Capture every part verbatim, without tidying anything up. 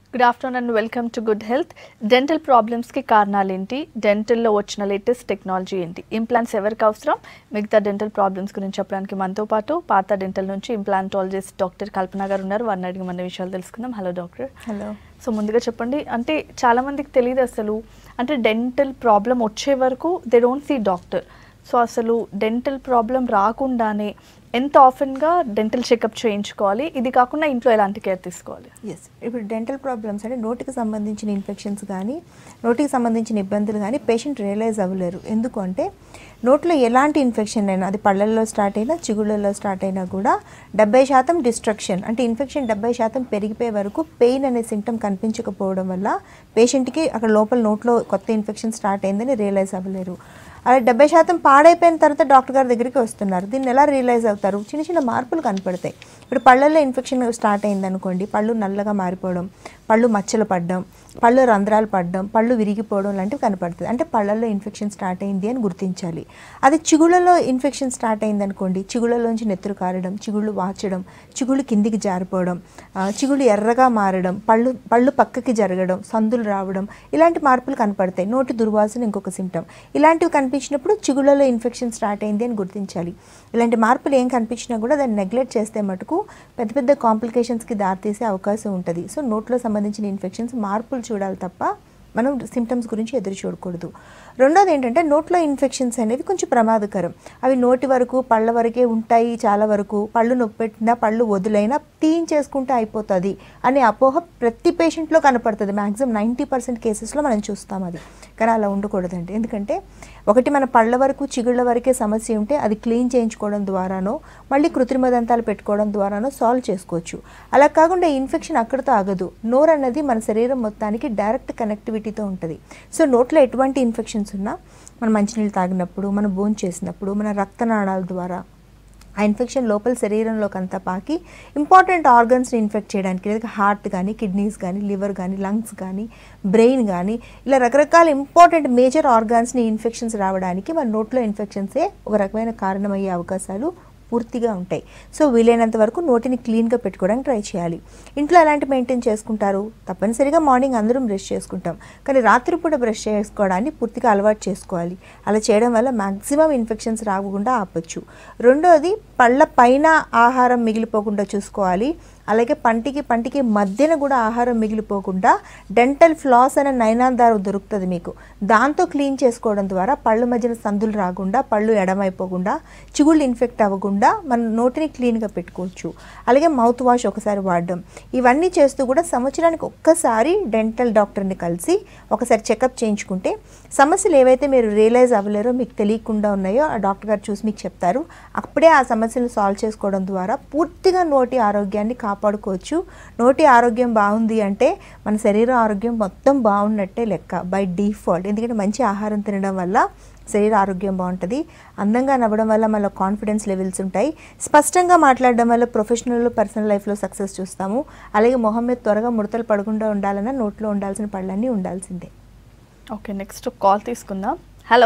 Good afternoon and welcome to Good Health. Dental problems ki కారణాలు ఏంటి, dental లో వచ్చిన లేటెస్ట్ టెక్నాలజీ ఏంటి, ఇంప్లాంట్స్ ఎవరికి అవసరం, మిగతా డెంటల్ ప్రాబ్లమ్స్ గురించి చెప్పడానికి మనతో పాటు పాత డెంటల్ నుంచి ఇంప్లాంటాలజిస్ట్ డాక్టర్ కల్పన గారు ఉన్నారు. వారిని అడిగి మన విషయాలు తెలుసుకుందాం. Hello doctor. హలో. సో ముందుగా చెప్పండి, అంటే చాలా మందికి తెలియదు అసలు, అంటే డెంటల్ ప్రాబ్లం వచ్చే వరకు they don't see doctor. So అసలు డెంటల్ ప్రాబ్లం రాకుండానే ఎంత ఆఫెన్గా డెంటల్ చెకప్ చేయించుకోవాలి, ఇది కాకుండా ఇంట్లో ఎలాంటి కేర్ తీసుకోవాలి? ఎస్, ఇప్పుడు డెంటల్ ప్రాబ్లమ్స్ అంటే నోటికి సంబంధించిన ఇన్ఫెక్షన్స్ కానీ నోటికి సంబంధించిన ఇబ్బందులు కానీ పేషెంట్ రియలైజ్ అవ్వలేరు. ఎందుకు అంటే నోట్లో ఎలాంటి ఇన్ఫెక్షన్ అయినా, అది పళ్ళల్లో స్టార్ట్ అయినా చిగుళ్ళల్లో స్టార్ట్ అయినా కూడా డెబ్బై శాతం డిస్ట్రక్షన్ అంటే ఇన్ఫెక్షన్ డెబ్బై శాతం పెరిగిపోయే వరకు పెయిన్ అనే సింటమ్ కనిపించకపోవడం వల్ల పేషెంట్కి అక్కడ లోపల నోట్లో కొత్త ఇన్ఫెక్షన్ స్టార్ట్ అయిందని రియలైజ్ అవ్వలేరు. అలా డెబ్బై శాతం పాడైపోయిన తర్వాత డాక్టర్ గారి దగ్గరికి వస్తున్నారు. దీన్ని ఎలా రియలైజ్ అవుతారు? చిన్న చిన్న మార్పులు కనపడతాయి. ఇప్పుడు పళ్ళల్లో ఇన్ఫెక్షన్ స్టార్ట్ అయిందనుకోండి, పళ్ళు నల్లగా మారిపోవడం, పళ్ళు మచ్చలు పడడం, పళ్ళు రంధ్రాలు పడడం, పళ్ళు విరిగిపోవడం లాంటివి కనపడుతుంది. అంటే పళ్ళల్లో ఇన్ఫెక్షన్ స్టార్ట్ అయింది అని గుర్తించాలి. అది చిగుళ్ళలో ఇన్ఫెక్షన్ స్టార్ట్ అయిందనుకోండి, చిగుళ్ళలోంచి నెత్తురు కారడం, చిగుళ్ళు వాచడం, చిగుళ్ళు కిందికి జారిపోవడం, చిగుళ్ళు ఎర్రగా మారడం, పళ్ళు పళ్ళు పక్కకి జరగడం, సందులు రావడం, ఇలాంటి మార్పులు కనపడతాయి. నోటి దుర్వాసన ఇంకొక సింటమ్. ఇలాంటివి కనిపించినప్పుడు చిగుళ్ళలో ఇన్ఫెక్షన్ స్టార్ట్ అయింది అని గుర్తించాలి. ఇలాంటి మార్పులు ఏం కనిపించినా కూడా దాన్ని నెగ్లెక్ట్ చేస్తే మటుకు పెద్ద పెద్ద కాంప్లికేషన్స్కి దారితీసే అవకాశం ఉంటుంది. సో నోట్లో సంబంధించిన ఇన్ఫెక్షన్స్ మార్పులు చూడాలి తప్ప మనం సిమ్టమ్స్ గురించి ఎదురు చూడకూడదు. రెండోది ఏంటంటే నోట్లో ఇన్ఫెక్షన్స్ అనేవి కొంచెం ప్రమాదకరం. అవి నోటి వరకు పళ్ళ వరకే ఉంటాయి. చాలా వరకు పళ్ళు నొప్పి పెట్టినా పళ్ళు వదిలైనా తీయించేసుకుంటే అయిపోతుంది అనే అపోహ ప్రతి పేషెంట్లో కనపడుతుంది. మ్యాక్సిమం నైంటీ పర్సెంట్ కేసెస్లో మనం చూస్తాం అది. కానీ అలా ఉండకూడదండి. ఎందుకంటే ఒకటి మన పళ్ళ వరకు చిగుళ్ళ వరకే సమస్య ఉంటే అది క్లీన్ చేయించుకోవడం ద్వారానో మళ్ళీ కృత్రిమ దంతాలు పెట్టుకోవడం ద్వారానో సాల్వ్ చేసుకోవచ్చు. అలా కాకుండా ఇన్ఫెక్షన్ అక్కడితో ఆగదు. నోరు అన్నది మన శరీరం మొత్తానికి డైరెక్ట్ కనెక్టివిటీతో ఉంటుంది. సో నోట్లో ఎటువంటి ఇన్ఫెక్షన్స్ ఉన్నా మనం మంచినీళ్ళు తాగినప్పుడు, మనం భోజనం చేసినప్పుడు, మన రక్తనాళాల ద్వారా ఆ ఇన్ఫెక్షన్ లోపల శరీరంలోకి అంతా పాకి ఇంపార్టెంట్ ఆర్గన్స్ని ఇన్ఫెక్ట్ చేయడానికి, లేదా హార్ట్ కానీ, కిడ్నీస్ కానీ, లివర్ కానీ, లంగ్స్ కానీ, బ్రెయిన్ కానీ, ఇలా రకరకాల ఇంపార్టెంట్ మేజర్ ఆర్గాన్స్ని ఇన్ఫెక్షన్స్ రావడానికి మన నోట్లో ఇన్ఫెక్షన్సే ఒక రకమైన కారణమయ్యే అవకాశాలు పూర్తిగా ఉంటాయి. సో వీలైనంత వరకు నోటిని క్లీన్గా పెట్టుకోవడానికి ట్రై చేయాలి. ఇంట్లో ఎలాంటి మెయింటైన్ చేసుకుంటారు? తప్పనిసరిగా మార్నింగ్ అందరం బ్రష్ చేసుకుంటాం, కానీ రాత్రిపూట బ్రష్ చేసుకోవడాన్ని పూర్తిగా అలవాటు చేసుకోవాలి. అలా చేయడం వల్ల మ్యాక్సిమం ఇన్ఫెక్షన్స్ రాకుండా ఆపచ్చు. రెండోది పళ్ళ పైన ఆహారం మిగిలిపోకుండా చూసుకోవాలి. అలాగే పంటికి పంటికి మధ్యన కూడా ఆహారం మిగిలిపోకుండా డెంటల్ ఫ్లాస్ అనే నయనాదారు దొరుకుతుంది మీకు. దాంతో క్లీన్ చేసుకోవడం ద్వారా పళ్ళు మధ్యన సందులు రాకుండా, పళ్ళు ఎడమైపోకుండా, చిగుళ్ళు ఇన్ఫెక్ట్ అవ్వకుండా మన నోటిని క్లీన్గా పెట్టుకోవచ్చు. అలాగే మౌత్ వాష్ ఒకసారి వాడడం, ఇవన్నీ చేస్తూ కూడా సంవత్సరానికి ఒక్కసారి డెంటల్ డాక్టర్ని కలిసి ఒకసారి చెకప్ చేయించుకుంటే సమస్యలు ఏవైతే మీరు రియలైజ్ అవ్వలేరో, మీకు తెలియకుండా ఉన్నాయో ఆ డాక్టర్ గారు చూసి మీకు చెప్తారు. అప్పుడే ఆ సమస్యలు సాల్వ్ చేసుకోవడం ద్వారా పూర్తిగా నోటి ఆరోగ్యాన్ని కాపాడుకోవచ్చు. నోటి ఆరోగ్యం బాగుంది అంటే మన శరీర ఆరోగ్యం మొత్తం బాగున్నట్టే లెక్క బై డిఫాల్ట్. ఎందుకంటే మంచి ఆహారం తినడం వల్ల శరీర ఆరోగ్యం బాగుంటుంది. అందంగా నవ్వడం వల్ల మన కాన్ఫిడెన్స్ లెవెల్స్ ఉంటాయి. స్పష్టంగా మాట్లాడడం వల్ల ప్రొఫెషనల్ పర్సనల్ లైఫ్లో సక్సెస్ చూస్తాము. అలాగే మొహం మీద త్వరగా ముడతలు పడకుండా ఉండాలన్నా నోట్లో ఉండాల్సిన పళ్ళన్నీ ఉండాల్సిందే. ఓకే, నెక్స్ట్ కాల్ తీసుకుందాం. హలో.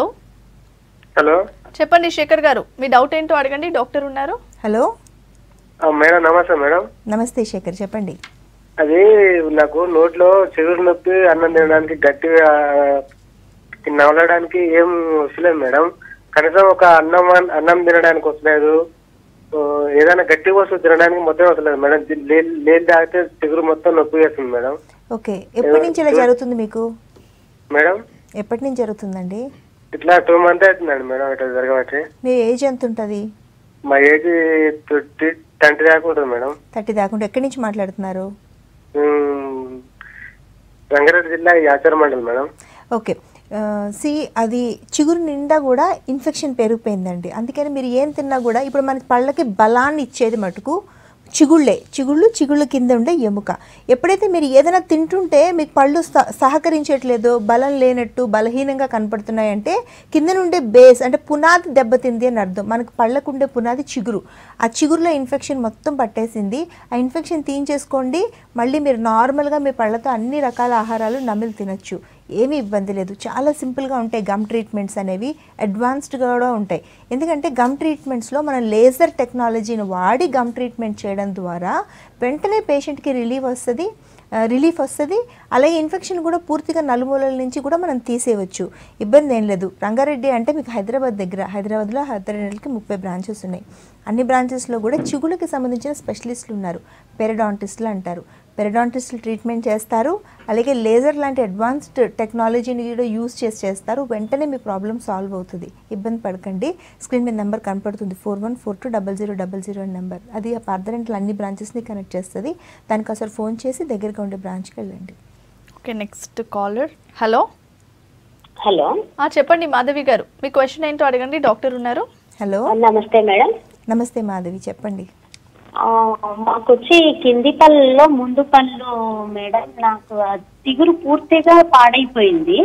హలో, చెప్పండి శేఖర్ గారు, మీ డౌట్ ఏంటో అడగండి, డాక్టర్ ఉన్నారు. Hello madam. నమస్తే మేడం. నమస్తే శేఖర్, చెప్పండి. అది నాకు నోట్లో చిగురు నొప్పి, అన్నం తినడానికి గట్టిగా నవలడానికి ఏం వస్తలేదు మేడం. కనీసం ఒక అన్నం అన్నం తినడానికి వస్తలేదు, ఏదైనా గట్టి వస్తువు తినడానికి మొత్తం వస్తలేదు మేడం. లేని తాగితే చిగురు మొత్తం నొప్పి వేస్తుంది మేడం. ఓకే, ఎప్పటి నుంచి ఇలా జరుగుతుంది మీకు మేడం? ఎప్పటి నుంచి జరుగుతుందండి? ఇట్లా టూ మంత్ అవుతుందండి మేడం ఇట్లా జరగబట్టి. మీ ఏజ్ ఎంత ఉంటుంది? మా ఏజ్ థర్టీ థర్టీ దాకా ఉంటుంది మేడం. థర్టీ దాకా. ఎక్కడి నుంచి మాట్లాడుతున్నారు? రంగారెడ్డి జిల్లా యాచార మండలం మేడం. ఓకే, సి అది చిగురు నిండా కూడా ఇన్ఫెక్షన్ పెరిగిపోయిందండి. అందుకని మీరు ఏం తిన్నా కూడా ఇప్పుడు మన పళ్ళకి బలాన్ని ఇచ్చేది మటుకు చిగుళ్ళే. చిగుళ్ళు చిగుళ్ళ కింద ఉండే ఎముక. ఎప్పుడైతే మీరు ఏదైనా తింటుంటే మీకు పళ్ళు సహకరించట్లేదు, బలం లేనట్టు బలహీనంగా కనపడుతున్నాయంటే కింద నుండే బేస్ అంటే పునాది దెబ్బతింది అని అర్థం. మనకు పళ్ళకు ఉండే పునాది చిగురు. ఆ చిగురులో ఇన్ఫెక్షన్ మొత్తం పట్టేసింది. ఆ ఇన్ఫెక్షన్ తీయించేసుకోండి, మళ్ళీ మీరు నార్మల్గా మీ పళ్ళతో అన్ని రకాల ఆహారాలు నమిలి తినచ్చు. ఏమీ ఇబ్బంది లేదు. చాలా సింపుల్గా ఉంటాయి గమ్ ట్రీట్మెంట్స్ అనేవి, అడ్వాన్స్డ్గా కూడా ఉంటాయి. ఎందుకంటే గమ్ ట్రీట్మెంట్స్లో మనం లేజర్ టెక్నాలజీని వాడి గమ్ ట్రీట్మెంట్ చేయడం ద్వారా వెంటనే పేషెంట్కి రిలీవ్ వస్తుంది. రిలీఫ్ వస్తుంది. అలాగే ఇన్ఫెక్షన్ కూడా పూర్తిగా నలుమూలల నుంచి కూడా మనం తీసేయవచ్చు, ఇబ్బంది ఏం లేదు. రంగారెడ్డి అంటే మీకు హైదరాబాద్ దగ్గర, హైదరాబాద్లో హైదరాబాద్కి ముప్పై బ్రాంచెస్ ఉన్నాయి. అన్ని బ్రాంచెస్లో కూడా చిగుళ్ళకి సంబంధించిన స్పెషలిస్టులు ఉన్నారు, పెరడాంటిస్టులు అంటారు. పెరడాంటిస్టులు ట్రీట్మెంట్ చేస్తారు, అలాగే లేజర్ లాంటి అడ్వాన్స్డ్ టెక్నాలజీని కూడా యూజ్ చేసి చేస్తారు. వెంటనే మీ ప్రాబ్లం సాల్వ్ అవుతుంది, ఇబ్బంది పడకండి. స్క్రీన్ మీద నెంబర్ కనపడుతుంది, four one four two double zero double zero అని నెంబర్. అది ఆ పార్థరెంటల్ అన్ని బ్రాంచెస్ని కనెక్ట్ చేస్తుంది. దానికి అసలు ఫోన్ చేసి దగ్గరగా ఉండే బ్రాంచ్కి వెళ్ళండి. Okay, next caller. Hello hello చెప్పండి మాధవి గారు, మీ క్వశ్చన్ ఏంటో అడగండి, డాక్టర్ ఉన్నారు. హలో నమస్తే మేడం. నమస్తే మాధవి, చెప్పండి. మాకు వచ్చి కింది పళ్ళలో ముందు పళ్ళు మేడం, నాకు చిగురు పూర్తిగా పాడైపోయింది.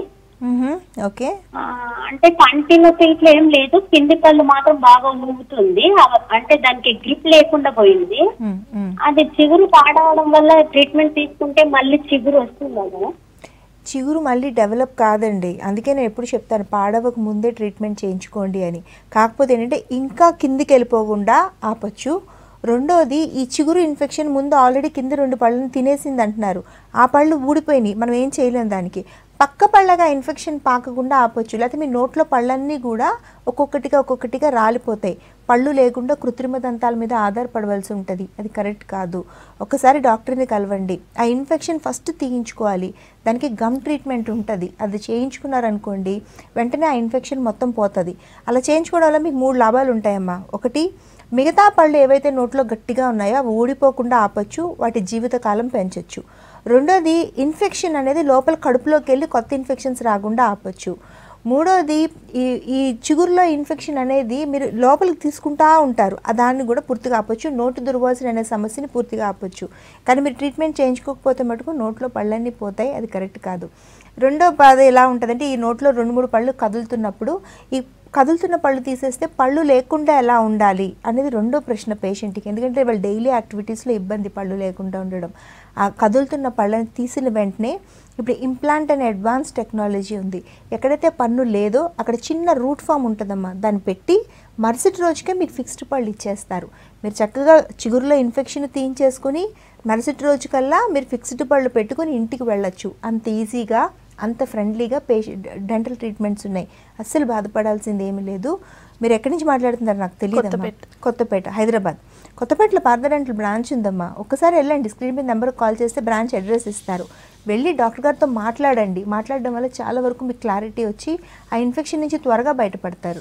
ఓకే, అంటే పంటిలో ఇట్లా ఏం లేదు, కింది పళ్ళు మాత్రం బాగా ఊగుతుంది, అంటే దానికి గ్రిప్ లేకుండా పోయింది. అది చిగురు పాడవడం వల్ల ట్రీట్మెంట్ తీసుకుంటే మళ్ళీ చిగురు వస్తుందా మేడం? చిగురు మళ్ళీ డెవలప్ కాదండి, అందుకే నేను ఎప్పుడు చెప్తాను పాడవకు ముందే ట్రీట్మెంట్ చేయించుకోండి అని. కాకపోతే ఏంటంటే ఇంకా కిందికి వెళ్ళిపోకుండా ఆపచ్చు. రెండోది, ఈ చిగురు ఇన్ఫెక్షన్ ముందు ఆల్రెడీ కింద రెండు పళ్ళని తినేసింది అంటున్నారు, ఆ పళ్ళు ఊడిపోయినాయి, మనం ఏం చేయలేము దానికి. పక్క పళ్ళగా ఇన్ఫెక్షన్ పాకకుండా ఆపొచ్చు, లేకపోతే మీ నోట్లో పళ్ళన్నీ కూడా ఒక్కొక్కటిగా ఒక్కొక్కటిగా రాలిపోతాయి. పళ్ళు లేకుండా కృత్రిమ దంతాల మీద ఆధారపడవలసి ఉంటుంది, అది కరెక్ట్ కాదు. ఒకసారి డాక్టర్ని కలవండి. ఆ ఇన్ఫెక్షన్ ఫస్ట్ తీయించుకోవాలి, దానికి గమ్ ట్రీట్మెంట్ ఉంటుంది, అది చేయించుకున్నారనుకోండి వెంటనే ఆ ఇన్ఫెక్షన్ మొత్తం పోతుంది. అలా చేయించుకోవడం వల్ల మీకు మూడు లాభాలు ఉంటాయమ్మా. ఒకటి, మిగతా పళ్ళు ఏవైతే నోట్లో గట్టిగా ఉన్నాయో అవి ఊడిపోకుండా ఆపచ్చు, వాటి జీవితకాలం పెంచవచ్చు. రెండోది, ఇన్ఫెక్షన్ అనేది లోపల కడుపులోకి వెళ్ళి కొత్త ఇన్ఫెక్షన్స్ రాకుండా ఆపచ్చు. మూడోది, ఈ ఈ చిగురులో ఇన్ఫెక్షన్ అనేది మీరు లోపలికి తీసుకుంటా ఉంటారు, దాన్ని కూడా పూర్తిగా ఆపచ్చు. నోటి దుర్వాసన అనే సమస్యని పూర్తిగా ఆపచ్చు. కానీ మీరు ట్రీట్మెంట్ చేయించుకోకపోతే మటుకు నోట్లో పళ్ళన్నీ పోతాయి, అది కరెక్ట్ కాదు. రెండో బాధ ఎలా ఉంటుందంటే, ఈ నోట్లో రెండు మూడు పళ్ళు కదులుతున్నప్పుడు ఈ కదులుతున్న పళ్ళు తీసేస్తే పళ్ళు లేకుండా ఎలా ఉండాలి అనేది రెండో ప్రశ్న పేషెంట్కి. ఎందుకంటే వాళ్ళ డైలీ యాక్టివిటీస్లో ఇబ్బంది పళ్ళు లేకుండా ఉండడం. ఆ కదులుతున్న పళ్ళని తీసిన వెంటనే ఇప్పుడు ఇంప్లాంట్ అనే అడ్వాన్స్ టెక్నాలజీ ఉంది. ఎక్కడైతే పన్ను లేదో అక్కడ చిన్న రూట్ ఫామ్ ఉంటుందమ్మా, దాన్ని పెట్టి మరుసటి రోజుకే మీకు ఫిక్స్డ్ పళ్ళు ఇచ్చేస్తారు. మీరు చక్కగా చిగురులో ఇన్ఫెక్షన్ తీయించేసుకుని మరుసటి రోజుకల్లా మీరు ఫిక్స్డ్ పళ్ళు పెట్టుకుని ఇంటికి వెళ్ళొచ్చు. అంత ఈజీగా అంత ఫ్రెండ్లీగా పేషెంట్ డెంటల్ ట్రీట్మెంట్స్ ఉన్నాయి, అస్సలు బాధపడాల్సింది ఏమీ లేదు. మీరు ఎక్కడి నుంచి మాట్లాడుతున్నారు నాకు తెలియదు. కొత్తపేట, హైదరాబాద్. కొత్తపేటలో పార్థరెంటల్ బ్రాంచ్ ఉందమ్మా, ఒక్కసారి వెళ్ళండి, స్క్రీన్ మీద నెంబర్కి కాల్ చేస్తే బ్రాంచ్ అడ్రస్ ఇస్తారు. వెళ్ళి డాక్టర్ గారితో మాట్లాడండి, మాట్లాడడం వల్ల చాలా వరకు మీకు క్లారిటీ వచ్చి ఆ ఇన్ఫెక్షన్ నుంచి త్వరగా బయటపడతారు.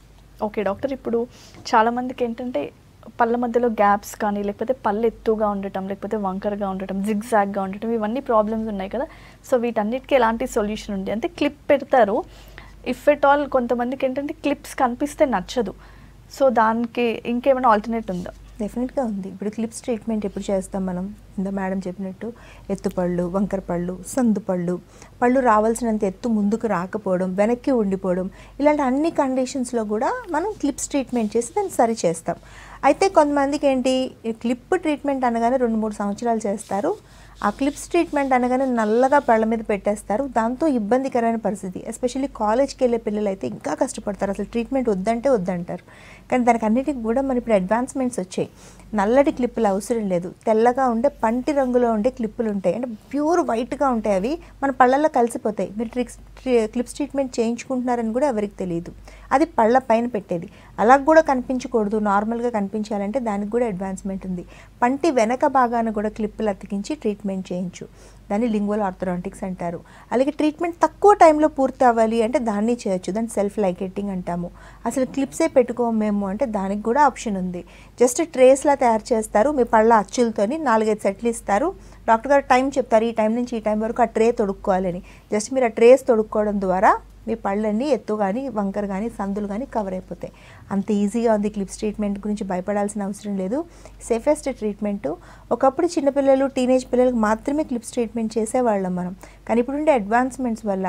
ఓకే డాక్టర్, ఇప్పుడు చాలామందికి ఏంటంటే పళ్ళ మధ్యలో గ్యాప్స్ కానీ, లేకపోతే పళ్ళు ఎత్తుగా ఉండటం, లేకపోతే వంకరగా ఉండటం, జిగ్జాగ్గా ఉండటం, ఇవన్నీ ప్రాబ్లమ్స్ ఉన్నాయి కదా. సో వీటన్నిటికీ ఎలాంటి సొల్యూషన్ ఉంది అంటే, క్లిప్ పెడతారు, ఇఫ్ ఎట్ ఆల్ కొంతమందికి ఏంటంటే క్లిప్స్ కనిపిస్తే నచ్చదు, సో దానికి ఇంకేమైనా ఆల్టర్నేట్ ఉందా? డెఫినెట్గా ఉంది. ఇప్పుడు క్లిప్స్ ట్రీట్మెంట్ ఎప్పుడు చేస్తాం మనం, ఇంత మేడం చెప్పినట్టు ఎత్తుపళ్ళు, వంకర పళ్ళు, సందు పళ్ళు, పళ్ళు రావాల్సినంత ఎత్తు ముందుకు రాకపోవడం, వెనక్కి ఉండిపోవడం, ఇలాంటి అన్ని కండిషన్స్లో కూడా మనం క్లిప్స్ ట్రీట్మెంట్ చేసి దాన్ని సరి చేస్తాం. అయితే కొంతమందికి ఏంటి, క్లిప్ ట్రీట్మెంట్ అనగానే రెండు మూడు సంవత్సరాలు చేస్తారు, ఆ క్లిప్స్ ట్రీట్మెంట్ అనగానే నల్లగా పళ్ళ మీద పెట్టేస్తారు, దాంతో ఇబ్బందికరమైన పరిస్థితి. ఎస్పెషల్లీ కాలేజ్కి వెళ్ళే పిల్లలు అయితే ఇంకా కష్టపడతారు, అసలు ట్రీట్మెంట్ వద్దంటే వద్దంటారు. కానీ దానికి అన్నిటికి కూడా మన ఇప్పుడు అడ్వాన్స్మెంట్స్ వచ్చాయి. నల్లటి క్లిప్పులు అవసరం లేదు, తెల్లగా ఉండే పంటి రంగులో ఉండే క్లిప్పులు ఉంటాయి, అంటే ప్యూర్ వైట్గా ఉంటాయి, అవి మన పళ్ళల్లో కలిసిపోతాయి. మీరు ట్రిక్స్ క్లిప్స్ ట్రీట్మెంట్ చేయించుకుంటున్నారని కూడా ఎవరికి తెలియదు, అది పళ్ళ పైన పెట్టేది. అలా కూడా కనిపించకూడదు, నార్మల్గా కనిపించాలంటే దానికి కూడా అడ్వాన్స్మెంట్ ఉంది. పంటి వెనక భాగాన్ని కూడా క్లిప్పులు అతికించి ట్రీట్మెంట్ చేయించు, దాన్ని లింగ్వల్ ఆర్థోడాంటిక్స్ అంటారు. అలాగే ట్రీట్మెంట్ తక్కువ టైంలో పూర్తి అవ్వాలి అంటే దాన్ని చేయొచ్చు, దాన్ని సెల్ఫ్ లైకెటింగ్ అంటాము. అసలు క్లిప్సే పెట్టుకోము మేము అంటే దానికి కూడా ఆప్షన్ ఉంది. జస్ట్ ట్రేస్లా తయారు చేస్తారు, మీ పళ్ళ అచ్చులతోని నాలుగైదు సెట్లు ఇస్తారు, డాక్టర్ గారు టైం చెప్తారు, ఈ టైం నుంచి ఈ టైం వరకు ఆ ట్రే తొడుక్కోవాలని. జస్ట్ మీరు ఆ ట్రేస్ తొడుక్కోవడం ద్వారా మీ పళ్ళన్నీ ఎత్తు కానీ, వంకర కానీ, సందులు కానీ కవర్ అయిపోతాయి. అంత ఈజీగా ఉంది. క్లిప్స్ ట్రీట్మెంట్ గురించి భయపడాల్సిన అవసరం లేదు, సేఫెస్ట్ ట్రీట్మెంటు. ఒకప్పుడు చిన్నపిల్లలు, టీనేజ్ పిల్లలకు మాత్రమే క్లిప్స్ ట్రీట్మెంట్ చేసేవాళ్ళం మనం. కానీ ఇప్పుడుండే అడ్వాన్స్మెంట్స్ వల్ల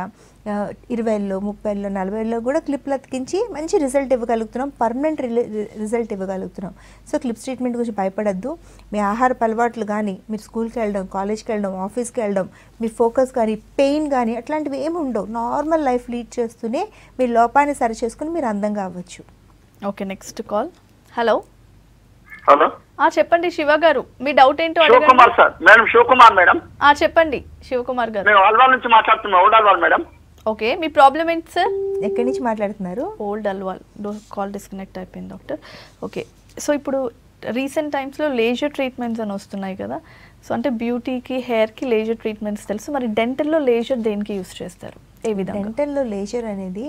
ఇరవైలో, ముప్పైలో, నలభైలో కూడా క్లిప్లు అతికించి మంచి రిజల్ట్ ఇవ్వగలుగుతున్నాం, పర్మనెంట్ రిజల్ట్ ఇవ్వగలుగుతున్నాం. సో క్లిప్స్ ట్రీట్మెంట్ గురించి భయపడద్దు. మీ ఆహారపు అలవాట్లు కానీ, మీరు స్కూల్కి వెళ్ళడం, కాలేజ్కి వెళ్ళడం, ఆఫీస్కి వెళ్ళడం, మీ ఫోకస్ కానీ, పెయిన్ కానీ అట్లాంటివి ఏమి ఉండవు. నార్మల్ లైఫ్ లీడ్ చేస్తూనే మీ లోపాన్ని సరి చేసుకుని మీరు అందంగా అవ్వచ్చు. Okay, next call. Hello hello ఆ చెప్పండి శివ గారు, మీ డౌట్ ఏంటో శివకుమార్ అడగండి. సార్. Madam Shivakumar madam. ఆ చెప్పండి శివకుమార్ గారు. మేము అల్వాల్ నుంచి మాట్లాడుతున్నాం. Old Alwal madam. ఓకే, మీ ప్రాబ్లం ఏంటి సార్? ఎక్కడి నుంచి మాట్లాడుతున్నారు? ఓల్డ్ అల్వాల్. కాల్ డిస్కనెక్ట్ అయిపోయింది డాక్టర్. ఓకే, సో ఇప్పుడు రీసెంట్ టైమ్స్లో లేజర్ ట్రీట్మెంట్స్ అని వస్తున్నాయి కదా, సో అంటే బ్యూటీకి హెయిర్కి లేజర్ ట్రీట్మెంట్స్ తెలుసు, మరి డెంటల్లో లేజర్ దేనికి యూస్ చేస్తారు, ఏ విధంగా? డెంటల్లో లేజర్ అనేది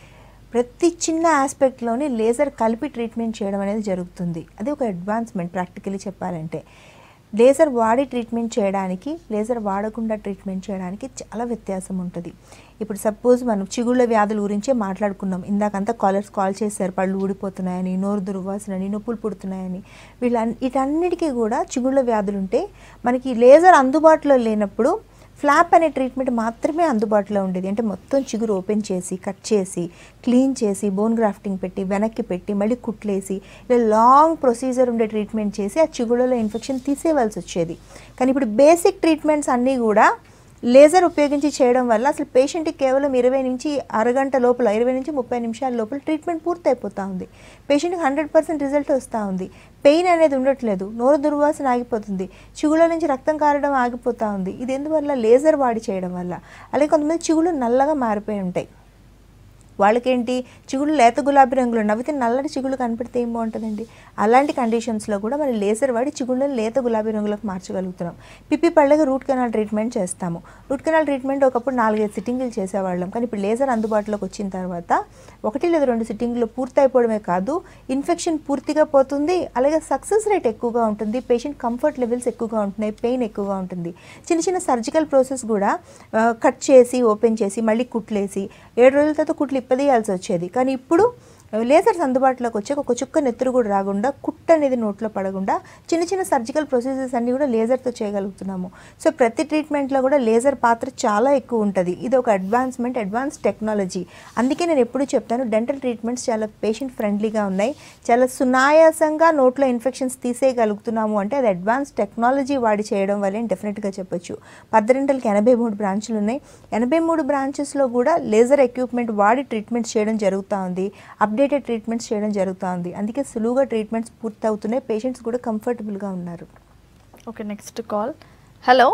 ప్రతి చిన్న ఆస్పెక్ట్లోని లేజర్ కలిపి ట్రీట్మెంట్ చేయడం అనేది జరుగుతుంది. అది ఒక అడ్వాన్స్మెంట్ ప్రాక్టికలీ చెప్పాలంటే. లేజర్ వాడి ట్రీట్మెంట్ చేయడానికి, లేజర్ వాడకుండా ట్రీట్మెంట్ చేయడానికి చాలా వ్యత్యాసం ఉంటుంది. ఇప్పుడు సపోజ్ మనం చిగుళ్ళ వ్యాధుల గురించే మాట్లాడుకున్నాం ఇందాకంతా. కాలర్స్ కాల్ చేశారు పళ్ళు ఊడిపోతున్నాయని, నోరు దుర్వాసనని, నొప్పులు పుడుతున్నాయని. వీళ్ళ వీటన్నిటికీ కూడా చిగుళ్ళ వ్యాధులు ఉంటే మనకి లేజర్ అందుబాటులో లేనప్పుడు ఫ్లాప్ అనే ట్రీట్మెంట్ మాత్రమే అందుబాటులో ఉండేది. అంటే మొత్తం చిగురు ఓపెన్ చేసి, కట్ చేసి, క్లీన్ చేసి, బోన్ గ్రాఫ్టింగ్ పెట్టి, వెనక్కి పెట్టి, మళ్ళీ కుట్లేసి, ఇలా లాంగ్ ప్రొసీజర్ ఉండే ట్రీట్మెంట్ చేసి ఆ చిగుళ్ళలో ఇన్ఫెక్షన్ తీసేయవలసి వచ్చేది. కానీ ఇప్పుడు బేసిక్ ట్రీట్మెంట్స్ అన్నీ కూడా లేజర్ ఉపయోగించి చేయడం వల్ల అసలు పేషెంట్కి కేవలం ఇరవై నుంచి అరగంట లోపల, ఇరవై నుంచి ముప్పై నిమిషాల లోపల ట్రీట్మెంట్ పూర్తయిపోతూ ఉంది. పేషెంట్కి హండ్రెడ్ పర్సెంట్ రిజల్ట్ వస్తూ ఉంది. పెయిన్ అనేది ఉండట్లేదు, నోరు దుర్వాసన ఆగిపోతుంది, చిగుళ్ళ నుంచి రక్తం కారడం ఆగిపోతూ ఉంది. ఇది ఎందువల్ల? లేజర్ వాడి చేయడం వల్ల. అలాగే కొంతమంది చిగుళ్ళు నల్లగా మారిపోయి ఉంటాయి. వాళ్ళకేంటి చిగుళ్ళు లేత గులాబీ రంగులో, నవ్వితే నల్లటి చిగుళ్ళు కనపడితే ఏం బాగుంటుందండి? అలాంటి కండిషన్స్లో కూడా మనం లేజర్ వాడి చిగుళ్ళని లేత గులాబీ రంగులకు మార్చగలుగుతున్నాం. పిప్పి పళ్ళకి రూట్ కెనాల్ ట్రీట్మెంట్ చేస్తాము. రూట్ కెనాల్ ట్రీట్మెంట్ ఒకప్పుడు నాలుగైదు సిట్టింగులు చేసేవాళ్ళం. కానీ ఇప్పుడు లేజర్ అందుబాటులోకి వచ్చిన తర్వాత ఒకటి లేదా రెండు సిట్టింగులు పూర్తయిపోవడమే కాదు, ఇన్ఫెక్షన్ పూర్తిగా పోతుంది. అలాగే సక్సెస్ రేట్ ఎక్కువగా ఉంటుంది, పేషెంట్ కంఫర్ట్ లెవెల్స్ ఎక్కువగా ఉంటున్నాయి, పెయిన్ ఎక్కువగా ఉంటుంది. చిన్న చిన్న సర్జికల్ ప్రాసెస్ కూడా కట్ చేసి, ఓపెన్ చేసి, మళ్ళీ కుట్లేసి, ఏడు రోజుల తర్వాత కుట్లు ఇప్పదీయాల్సి వచ్చేది. కానీ ఇప్పుడు లేజర్స్ అందుబాటులోకి వచ్చాక ఒక చుక్క నెత్తురు కూడా రాకుండా, కుట్ట అనేది నోట్లో పడకుండా చిన్న చిన్న సర్జికల్ ప్రొసీజర్స్ అన్నీ కూడా లేజర్తో చేయగలుగుతున్నాము. సో ప్రతి ట్రీట్మెంట్లో కూడా లేజర్ పాత్ర చాలా ఎక్కువ ఉంటుంది. ఇది ఒక అడ్వాన్స్మెంట్, అడ్వాన్స్ టెక్నాలజీ. అందుకే నేను ఎప్పుడు చెప్తాను డెంటల్ ట్రీట్మెంట్స్ చాలా పేషెంట్ ఫ్రెండ్లీగా ఉన్నాయి, చాలా సునాయాసంగా నోట్లో ఇన్ఫెక్షన్స్ తీసేయగలుగుతున్నాము. అంటే అది అడ్వాన్స్ టెక్నాలజీ వాడి చేయడం వల్లే డెఫినెట్గా చెప్పొచ్చు. పద్దెంటల్కి ఎనభై మూడు బ్రాంచ్లు ఉన్నాయి. ఎనభై మూడు బ్రాంచెస్లో కూడా లేజర్ ఎక్విప్మెంట్ వాడి ట్రీట్మెంట్ చేయడం జరుగుతూ ఉంది, అప్డేటెడ్ ట్రీట్మెంట్స్ చేయడం జరుగుతూ ఉంది. అందుకే సులువుగా ట్రీట్మెంట్స్ పూర్తి అవుతున్నాయి, పేషెంట్స్ కూడా కంఫర్టబుల్గా ఉన్నారు. Okay, next call. Hello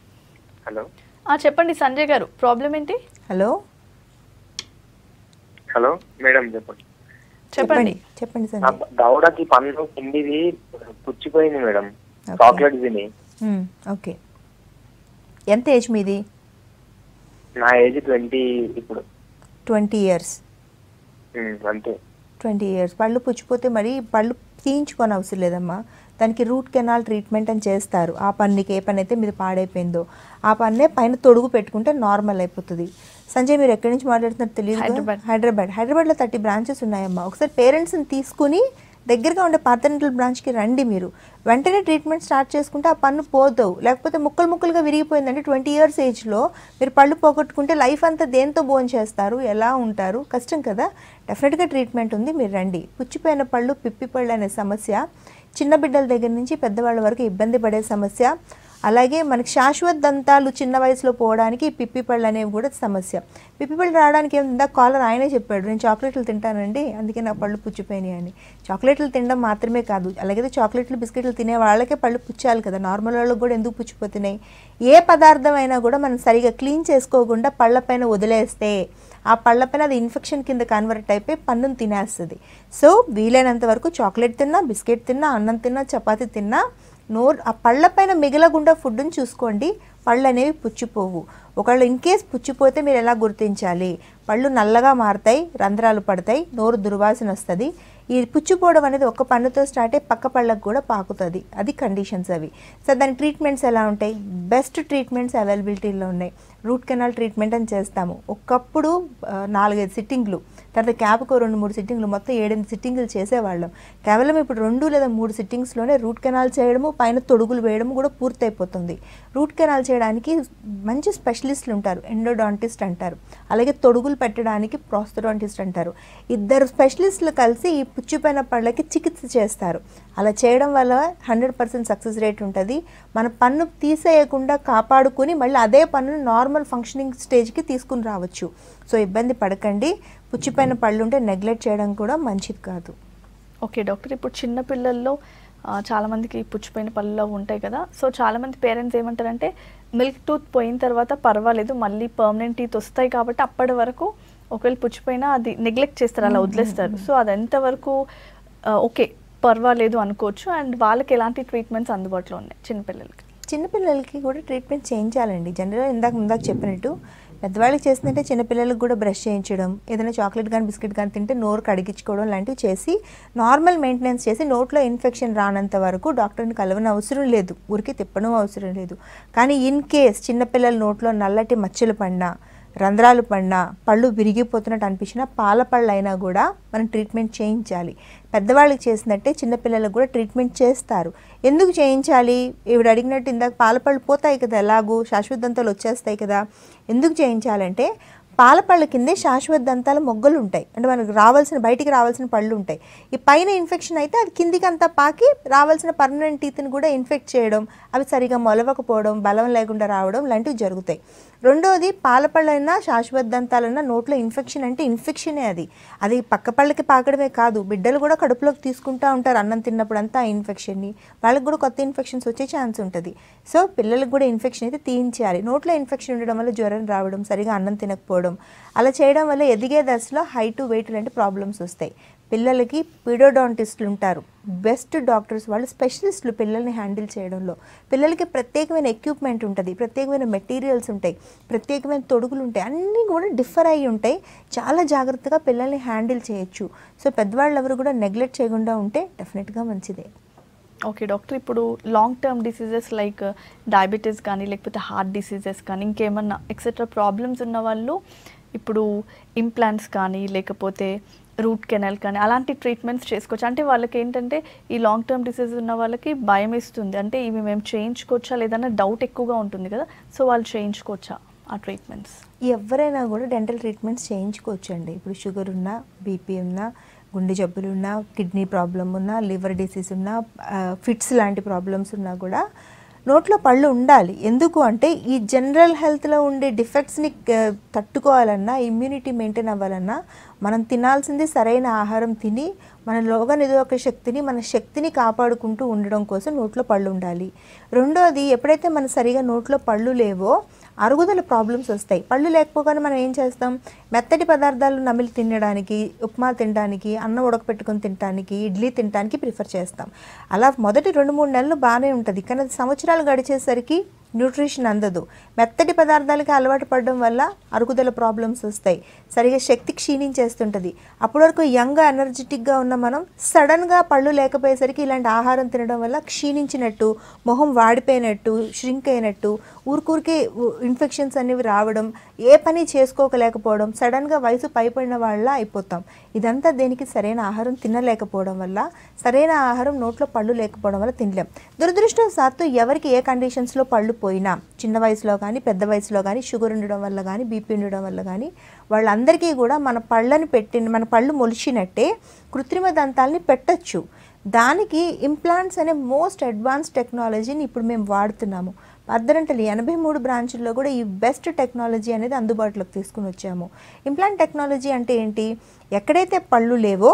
hello చెప్పండి సంజయ్ గారు, ప్రాబ్లం ఏంటి? హలో హలో మేడం చెప్పండి. చెప్పండి చెప్పండి సార్. దవడకి పన్ను కిందిది పుచ్చిపోయింది మేడం, చాక్లెట్ తిని. ఓకే, ఎంత ఏజ్ మీది? నా ఏజ్ ట్వంటీ ఇప్పుడు. ట్వంటీ ఇయర్స్ అంతే. ట్వంటీ ఇయర్స్ పళ్ళు పుచ్చిపోతే మరి పళ్ళు తీయించుకొని అవసరం లేదమ్మా. దానికి రూట్ కెనాల్ ట్రీట్మెంట్ అని చేస్తారు. ఆ పన్నుకి ఏ పని అయితే మీరు పాడైపోయిందో ఆ పన్నే పైన తొడుగు పెట్టుకుంటే నార్మల్ అయిపోతుంది. సంజయ్ మీరు ఎక్కడి నుంచి మాట్లాడుతున్నారు తెలియదు. హైదరాబాద్. హైదరాబాద్లో థర్టీ బ్రాంచెస్ ఉన్నాయమ్మా. ఒకసారి పేరెంట్స్ని తీసుకుని దగ్గరగా ఉండే పార్థెంటల్ బ్రాంచ్కి రండి. మీరు వెంటనే ట్రీట్మెంట్ స్టార్ట్ చేసుకుంటే ఆ పన్ను పోదు. లేకపోతే ముక్కలు ముక్కలుగా విరిగిపోయిందంటే ట్వంటీ ఇయర్స్ ఏజ్లో మీరు పళ్ళు పోగొట్టుకుంటే లైఫ్ అంతా దేంతో బోన్ చేస్తారు, ఎలా ఉంటారు? కష్టం కదా. డెఫినెట్గా ట్రీట్మెంట్ ఉంది, మీరు రండి. పుచ్చిపోయిన పళ్ళు, పిప్పి పళ్ళు అనే సమస్య చిన్న బిడ్డల దగ్గర నుంచి పెద్దవాళ్ళ వరకు ఇబ్బంది పడే సమస్య. అలాగే మనకి శాశ్వత దంతాలు చిన్న వయసులో పోవడానికి పిప్పి పళ్ళు అనేవి కూడా సమస్య. పిప్పి పళ్ళు రావడానికి ఏముందా, కాలర్ ఆయనే చెప్పాడు నేను చాక్లెట్లు తింటానండి అందుకే నా పళ్ళు పుచ్చిపోయినాయి అని. చాక్లెట్లు తినడం మాత్రమే కాదు, అలాగే చాక్లెట్లు బిస్కెట్లు తినే వాళ్ళకే పళ్ళు పుచ్చాలి కదా, నార్మల్ వాళ్ళకి కూడా ఎందుకు పుచ్చిపోతున్నాయి? ఏ పదార్థం అయినా కూడా మనం సరిగా క్లీన్ చేసుకోకుండా పళ్ళపైన వదిలేస్తే ఆ పళ్ళపైన అది ఇన్ఫెక్షన్ కింద కన్వర్ట్ అయిపోయి పన్నును తినేస్తుంది. సో వీలైనంత వరకు చాక్లెట్ తిన్నా, బిస్కెట్ తిన్నా, అన్నం తిన్నా, చపాతీ తిన్నా నోరు ఆ పళ్ళపైన మిగలకుండా ఫుడ్ని చూసుకోండి. పళ్ళు అనేవి పుచ్చిపోవు. ఒకవేళ ఇన్ కేస్ పుచ్చిపోతే మీరు ఎలా గుర్తించాలి? పళ్ళు నల్లగా మారుతాయి, రంధ్రాలు పడతాయి, నోరు దుర్వాసన వస్తుంది. ఈ పుచ్చిపోవడం అనేది ఒక పన్నుతో స్టార్ట్ అయ్యి పక్క పళ్ళకు కూడా పాకుతుంది. అది కండిషన్స్ అవి. సో దాని ట్రీట్మెంట్స్ ఎలా ఉంటాయి? బెస్ట్ ట్రీట్మెంట్స్ అవైలబిలిటీలో ఉన్నాయి. రూట్ కెనాల్ ట్రీట్మెంట్ అని చేస్తాము. ఒకప్పుడు నాలుగైదు సిట్టింగ్లు, తర్వాత క్యాప్కు రెండు మూడు సిట్టింగ్లు, మొత్తం ఏడెనిమిది సిట్టింగ్లు చేసేవాళ్ళం. కేవలం ఇప్పుడు రెండు లేదా మూడు సిట్టింగ్స్లోనే రూట్ కెనాల్ చేయడము, పైన తొడుగులు వేయడము కూడా పూర్తయిపోతుంది. రూట్ కెనాల్ చేయడానికి మంచి స్పెషలిస్టులు ఉంటారు, ఎండోడాంటిస్ట్ అంటారు. అలాగే తొడుగులు పెట్టడానికి ప్రాస్థోడాంటిస్ట్ అంటారు. ఇద్దరు స్పెషలిస్టులు కలిసి ఈ పుచ్చిపోయిన పళ్ళకి చికిత్స చేస్తారు. అలా చేయడం వల్ల హండ్రెడ్ పర్సెంట్ సక్సెస్ రేట్ ఉంటుంది. మన పన్ను తీసేయకుండా కాపాడుకుని మళ్ళీ అదే పన్నును నార్మల్ ఫంక్షనింగ్ స్టేజ్కి తీసుకుని రావచ్చు. సో ఇబ్బంది పడకండి. పుచ్చిపోయిన పళ్ళు ఉంటే నెగ్లెక్ట్ చేయడం కూడా మంచిది కాదు. ఓకే డాక్టర్, ఇప్పుడు చిన్నపిల్లల్లో చాలామందికి పుచ్చిపోయిన పళ్ళలో ఉంటాయి కదా. సో చాలామంది పేరెంట్స్ ఏమంటారంటే మిల్క్ టూత్ పోయిన తర్వాత పర్వాలేదు, మళ్ళీ పర్మనెంట్ టీత్ వస్తాయి కాబట్టి అప్పటి వరకు ఒకవేళ పుచ్చిపోయినా అది నెగ్లెక్ట్ చేస్తారు, అలా వదిలేస్తారు. సో అది ఎంతవరకు ఓకే పర్వాలేదు అనుకోవచ్చు? అండ్ వాళ్ళకి ఎలాంటి ట్రీట్మెంట్స్ అందుబాటులో ఉన్నాయి చిన్నపిల్లలకి? చిన్నపిల్లలకి కూడా ట్రీట్మెంట్ చేయించాలండి. జనరల్గా ఇందాక ముందాక చెప్పినట్టు పెద్దవాళ్ళకి చేస్తుందంటే చిన్నపిల్లలకు కూడా బ్రష్ చేయించడం, ఏదైనా చాక్లెట్ కానీ బిస్కెట్ కానీ తింటే నోరు కడిగించుకోవడం లాంటివి చేసి నార్మల్ మెయింటెనెన్స్ చేసి నోట్లో ఇన్ఫెక్షన్ రానంత వరకు డాక్టర్ని కలవని అవసరం లేదు, ఊరికి తిప్పడం అవసరం లేదు. కానీ ఇన్ కేస్ చిన్నపిల్లల నోట్లో నల్లటి మచ్చలు పడినా, రంధ్రాలు పడినా, పళ్ళు విరిగిపోతున్నట్టు అనిపించినా పాల పళ్ళు అయినా కూడా మనం ట్రీట్మెంట్ చేయించాలి. పెద్దవాళ్ళకి చేసినట్టే చిన్నపిల్లలకు కూడా ట్రీట్మెంట్ చేస్తారు. ఎందుకు చేయించాలి? ఇవిడ అడిగినట్టు ఇందాక పాల పళ్ళు పోతాయి కదా, ఎలాగూ శాశ్వత దంతాలు వచ్చేస్తాయి కదా. ఎందుకు చేయించాలంటే పాల పళ్ళ కిందే శాశ్వత దంతాల మొగ్గలు ఉంటాయి, అంటే మనకు రావాల్సిన బయటికి రావాల్సిన పళ్ళు ఉంటాయి. ఈ పైన ఇన్ఫెక్షన్ అయితే అది కిందికి అంతా పాకి రావాల్సిన పర్మనెంట్ టీత్ని కూడా ఇన్ఫెక్ట్ చేయడం, అవి సరిగా మొలవకపోవడం, బలం లేకుండా రావడం లాంటివి జరుగుతాయి. రెండోది పాల పళ్ళైనా శాశ్వత దంతాలన్నా నోట్లో ఇన్ఫెక్షన్ అంటే ఇన్ఫెక్షనే. అది అది పక్క పళ్ళకి పాకడమే కాదు, బిడ్డలు కూడా కడుపులోకి తీసుకుంటూ ఉంటారు అన్నం తిన్నప్పుడు అంతా ఆ ఇన్ఫెక్షన్ని, వాళ్ళకి కూడా కొత్త ఇన్ఫెక్షన్స్ వచ్చే ఛాన్స్ ఉంటుంది. సో పిల్లలకు కూడా ఇన్ఫెక్షన్ అయితే తీయించాలి. నోట్లో ఇన్ఫెక్షన్ ఉండడం వల్ల జ్వరం రావడం, సరిగా అన్నం తినకపోవడం, అలా చేయడం వల్ల ఎదిగే దశలో హైట్ వెయిట్ లాంటి ప్రాబ్లమ్స్ వస్తాయి. పిల్లలకి పీడోడాంటిస్టులు ఉంటారు, బెస్ట్ డాక్టర్స్, వాళ్ళు స్పెషలిస్టులు పిల్లల్ని హ్యాండిల్ చేయడంలో. పిల్లలకి ప్రత్యేకమైన ఎక్విప్మెంట్ ఉంటుంది, ప్రత్యేకమైన మెటీరియల్స్ ఉంటాయి, ప్రత్యేకమైన తొడుగులు ఉంటాయి, అన్నీ కూడా డిఫర్ అయ్యి ఉంటాయి. చాలా జాగ్రత్తగా పిల్లల్ని హ్యాండిల్ చేయొచ్చు. సో పెద్దవాళ్ళు ఎవరు కూడా నెగ్లెక్ట్ చేయకుండా ఉంటే డెఫినెట్గా మంచిదే. ఓకే డాక్టర్, ఇప్పుడు long term diseases like diabetes కానీ లేకపోతే హార్ట్ డిసీజెస్ కానీ ఇంకేమన్నా ఎక్సెట్రా ప్రాబ్లమ్స్ ఉన్న వాళ్ళు ఇప్పుడు ఇంప్లాంట్స్ కానీ లేకపోతే రూట్ కెనాల్ కానీ అలాంటి ట్రీట్మెంట్స్ చేసుకోవచ్చు? అంటే వాళ్ళకి ఏంటంటే ఈ లాంగ్ టర్మ్ డిసీజ్ ఉన్న వాళ్ళకి భయం ఇస్తుంది, అంటే ఇవి మేము చేయించుకోవచ్చా లేదన్నా డౌట్ ఎక్కువగా ఉంటుంది కదా. సో వాళ్ళు చేయించుకోవచ్చా ఆ ట్రీట్మెంట్స్? ఎవరైనా కూడా డెంటల్ ట్రీట్మెంట్స్ చేయించుకోవచ్చు అండి. ఇప్పుడు షుగర్ ఉన్నా, బీపీ ఉన్నా, గుండె జబ్బులు ఉన్నా, కిడ్నీ ప్రాబ్లం ఉన్నా, లివర్ డిసీజ్ ఉన్నా, ఫిట్స్ లాంటి ప్రాబ్లమ్స్ ఉన్నా కూడా నోట్లో పళ్ళు ఉండాలి. ఎందుకు అంటే ఈ జనరల్ హెల్త్లో ఉండే డిఫెక్ట్స్ని తట్టుకోవాలన్నా, ఇమ్యూనిటీ మెయింటైన్ అవ్వాలన్నా మనం తినాల్సింది సరైన ఆహారం తిని మన రోగ నిరోధక శక్తిని, మన శక్తిని కాపాడుకుంటూ ఉండడం కోసం నోట్లో పళ్ళు ఉండాలి. రెండోది, ఎప్పుడైతే మన సరిగా నోట్లో పళ్ళు లేవో అరుగుదల ప్రాబ్లమ్స్ వస్తాయి. పళ్ళు లేకపోగానే మనం ఏం చేస్తాం, మెత్తటి పదార్థాలు నమిలి తినడానికి, ఉప్మా తినడానికి, అన్నం ఉడకపెట్టుకొని తినడానికి, ఇడ్లీ తినడానికి ప్రిఫర్ చేస్తాం. అలా మొదటి రెండు మూడు నెలలు బాగానే ఉంటుంది, కానీ అది సంవత్సరాలు గడిచేసరికి న్యూట్రిషన్ అందదు. మెత్తటి పదార్థాలకి అలవాటు పడడం వల్ల అరుగుదల ప్రాబ్లమ్స్ వస్తాయి, సరిగా శక్తి క్షీణించేస్తుంటుంది. అప్పటి వరకు యంగ్ ఎనర్జెటిక్గా ఉన్న మనం సడన్గా పళ్ళు లేకపోయేసరికి ఇలాంటి ఆహారం తినడం వల్ల క్షీణించినట్టు, మొహం వాడిపోయినట్టు, ష్రింక్ అయినట్టు, ఊరికూరికే ఇన్ఫెక్షన్స్ అనేవి రావడం, ఏ పని చేసుకోకలేకపోవడం, సడన్గా వయసు పైపడిన వాళ్ళ అయిపోతాం. ఇదంతా దేనికి, సరైన ఆహారం తినలేకపోవడం వల్ల, సరైన ఆహారం నోట్లో పళ్ళు లేకపోవడం వల్ల తినలేం. దురదృష్టవశాత్తు ఎవరికి ఏ కండిషన్స్లో పళ్ళు పోయినా, చిన్న వయసులో కానీ పెద్ద వయసులో కానీ, షుగర్ ఉండడం వల్ల కానీ, బీపీ ఉండడం వల్ల కానీ, వాళ్ళందరికీ కూడా మన పళ్ళని పెట్టి మన పళ్ళు మొలిచినట్టే కృత్రిమ దంతాలని పెట్టచ్చు. దానికి ఇంప్లాంట్స్ అనే మోస్ట్ అడ్వాన్స్ టెక్నాలజీని ఇప్పుడు మేము వాడుతున్నాము. అర్ధరంటలు ఎనభై మూడు బ్రాంచుల్లో కూడా ఈ బెస్ట్ టెక్నాలజీ అనేది అందుబాటులోకి తీసుకుని వచ్చాము. ఇంప్లాంట్ టెక్నాలజీ అంటే ఏంటి, ఎక్కడైతే పళ్ళు లేవో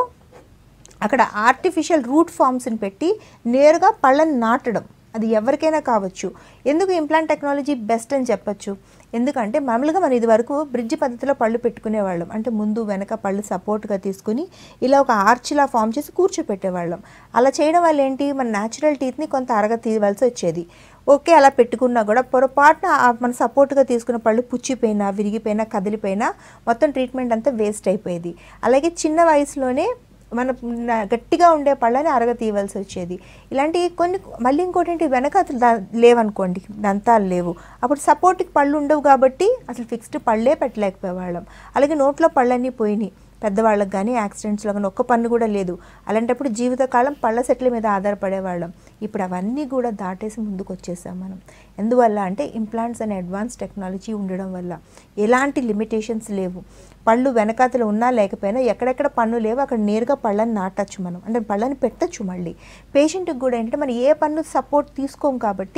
అక్కడ ఆర్టిఫిషియల్ రూట్ ఫామ్స్ని పెట్టి నేరుగా పళ్ళని నాటడం, అది ఎవరికైనా కావచ్చు. ఎందుకు ఇంప్లాంట్ టెక్నాలజీ బెస్ట్ అని చెప్పచ్చు, ఎందుకంటే మామూలుగా మనం ఇది వరకు బ్రిడ్జ్ పద్ధతిలో పళ్ళు పెట్టుకునేవాళ్ళం, అంటే ముందు వెనక పళ్ళు సపోర్ట్గా తీసుకుని ఇలా ఒక ఆర్చ్లా ఫామ్ చేసి కూర్చోపెట్టేవాళ్ళం. అలా చేయడం వల్ల ఏంటి, మన న్యాచురల్ టీత్ని కొంత అరగ తీయవలసి వచ్చేది. ఓకే, అలా పెట్టుకున్నా కూడా పొరపాటున మన సపోర్ట్గా తీసుకున్న పళ్ళు పుచ్చిపోయినా, విరిగిపోయినా, కదిలిపోయినా మొత్తం ట్రీట్మెంట్ అంతా వేస్ట్ అయిపోయేది. అలాగే చిన్న వయసులోనే మన గట్టిగా ఉండే పళ్ళని అరగ తీయవలసి వచ్చేది. ఇలాంటి కొన్ని, మళ్ళీ ఇంకోటి ఏంటి, వెనక అసలు లేవనుకోండి, దంతాలు లేవు, అప్పుడు సపోర్ట్కి పళ్ళు ఉండవు కాబట్టి అసలు ఫిక్స్డ్ పళ్ళే పెట్టలేకపోయేవాళ్ళం. అలాగే నోట్లో పళ్ళన్నీ పోయినాయి, పెద్దవాళ్ళకి కానీ యాక్సిడెంట్స్లో కానీ ఒక్క పన్ను కూడా లేదు. అలాంటప్పుడు జీవితకాలం పళ్ళ సెట్ల మీద ఆధారపడేవాళ్ళం. ఇప్పుడు అవన్నీ కూడా దాటేసి ముందుకు వచ్చేసాం మనం. ఎందువల్ల అంటే ఇంప్లాంట్స్ అనే అడ్వాన్స్ టెక్నాలజీ ఉండడం వల్ల ఎలాంటి లిమిటేషన్స్ లేవు. పళ్ళు వెనకాతలు ఉన్నా లేకపోయినా ఎక్కడెక్కడ పన్ను లేవు అక్కడ నేరుగా పళ్ళని నాటచ్చు మనం, అంటే పళ్ళని పెట్టచ్చు. మళ్ళీ పేషెంట్కి కూడా ఏంటంటే మనం ఏ పన్ను సపోర్ట్ తీసుకోం కాబట్టి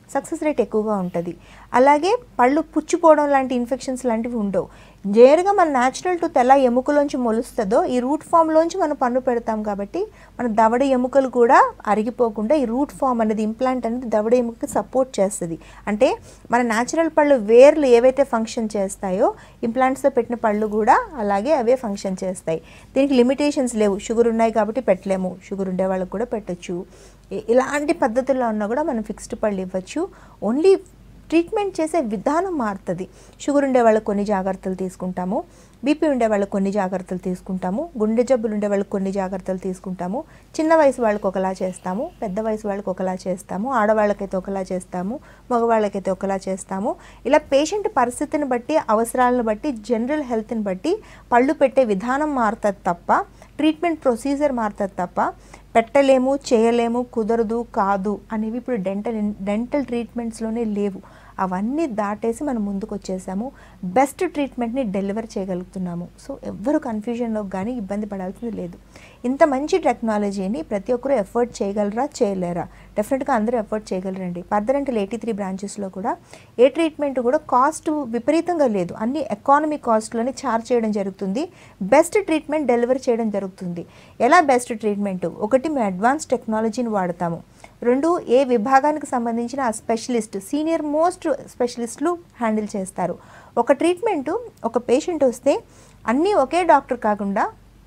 సక్సెస్ రేట్ ఎక్కువగా ఉంటుంది. అలాగే పళ్ళు పుచ్చిపోవడం లాంటి ఇన్ఫెక్షన్స్ లాంటివి ఉండవు. నేరుగా మన న్యాచురల్ టూత్ ఎలా ఎముకలోంచి మొలుస్తుందో ఈ రూట్ ఫామ్లోంచి మనం పన్ను పెడతాం కాబట్టి మన దవడ ఎముకలు కూడా అరిగిపోకుండా ఈ రూట్ ఫామ్ అనేది ఇంప్లాంట్ అనేది దవడ ఎముకకి సపోర్ట్ చేస్తుంది. అంటే మన న్యాచురల్ పళ్ళు వేర్లు ఏవైతే ఫంక్షన్ చేస్తాయో ఇంప్లాంట్స్తో పెట్టిన పళ్ళు కూడా అలాగే అవే ఫంక్షన్ చేస్తాయి. దీనికి లిమిటేషన్స్ లేవు. షుగర్ ఉన్నాయి కాబట్టి పెట్టలేము, షుగర్ ఉండే వాళ్ళకి కూడా పెట్టచ్చు. ఇలాంటి పద్ధతుల్లో ఉన్నా కూడా మనం ఫిక్స్డ్ పళ్ళు ఇవ్వచ్చు. ఓన్లీ ట్రీట్మెంట్ చేసే విధానం మారుతుంది. షుగర్ ఉండే వాళ్ళకి కొన్ని జాగ్రత్తలు తీసుకుంటాము, బీపీ ఉండే వాళ్ళకి కొన్ని జాగ్రత్తలు తీసుకుంటాము, గుండె జబ్బులు ఉండే వాళ్ళకి కొన్ని జాగ్రత్తలు తీసుకుంటాము. చిన్న వయసు వాళ్ళకి ఒకలా చేస్తాము, పెద్ద వయసు వాళ్ళకి ఒకలా చేస్తాము, ఆడవాళ్ళకైతే ఒకలా చేస్తాము, మగవాళ్ళకైతే ఒకలా చేస్తాము. ఇలా పేషెంట్ పరిస్థితిని బట్టి, అవసరాలను బట్టి, జనరల్ హెల్త్ని బట్టి పళ్ళు పెట్టే విధానం మారుతుంది తప్ప ట్రీట్మెంట్ ప్రొసీజర్ మారుతుంది తప్ప పెట్టలేము, చేయలేము, కుదరదు, కాదు అనేవి ఇప్పుడు డెంటల్ డెంటల్ ట్రీట్మెంట్స్లోనే లేవు. అవన్నీ దాటేసి మనం ముందుకు వచ్చేసాము. బెస్ట్ ట్రీట్మెంట్ని డెలివర్ చేయగలుగుతున్నాము. సో ఎవ్వరు కన్ఫ్యూజన్లో కానీ ఇబ్బంది పడాల్సింది లేదు. ఇంత మంచి టెక్నాలజీని ప్రతి ఒక్కరూ ఎఫర్ట్ చేయగలరా, చేయలేరా? డెఫినెట్గా అందరూ ఎఫర్ట్ చేయగలరండి. పర్దరెంటల్ ఎయిటీ త్రీ బ్రాంచెస్లో కూడా ఏ ట్రీట్మెంట్ కూడా కాస్ట్ విపరీతంగా లేదు. అన్ని ఎకానమీ కాస్ట్లోనే చార్జ్ చేయడం జరుగుతుంది. బెస్ట్ ట్రీట్మెంట్ డెలివర్ చేయడం జరుగుతుంది. ఎలా బెస్ట్ ట్రీట్మెంట్? ఒకటి, మేము అడ్వాన్స్ టెక్నాలజీని వాడతాము. రెండు, ఏ విభాగానికి సంబంధించిన ఆ స్పెషలిస్ట్, సీనియర్ మోస్ట్ స్పెషలిస్టులు హ్యాండిల్ చేస్తారు. ఒక ట్రీట్మెంటు ఒక పేషెంట్ వస్తే అన్నీ ఒకే డాక్టర్ కాకుండా